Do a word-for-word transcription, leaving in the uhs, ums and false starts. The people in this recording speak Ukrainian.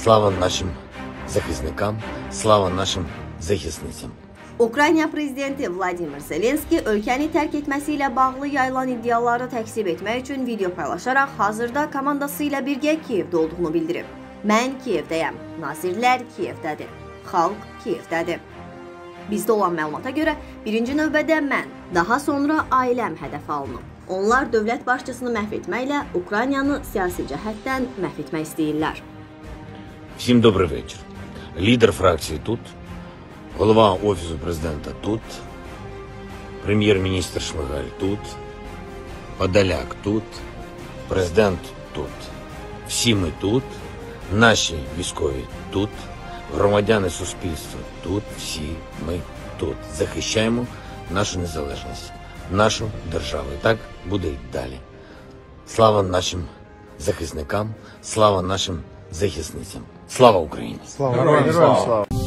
Слава нашим захисникам, слава нашим захисницам. Ukrayna prezidenti Vladimir Zelenski ölkəni tərk etməsi ilə bağlı yayılan iddiaları təkzib etmək üçün video paylaşaraq hazırda komandası ilə birgə Kiyevdə olduğunu bildirib. Mən Kiyevdəyəm, nazirlər Kiyevdədir, xalq Kiyevdədir. Bizdə olan məlumata görə birinci növbədə mən, daha sonra ailəm hədəf alınıb. Onlar dövlət başçısını məhv etməklə Ukraynanı siyasi cəhətdən məhv etmək istəyirlər. Всім добрий вечір. Лідер фракції тут, голова Офісу президента тут, прем'єр-міністр Шмигаль тут, Подоляк тут, президент тут. Всі ми тут, наші військові тут, громадяни суспільства тут, всі ми тут. Захищаємо нашу незалежність, нашу державу. І так буде й далі. Слава нашим захисникам, слава нашим захисницям. Слава Україні! Слава! Героям слава!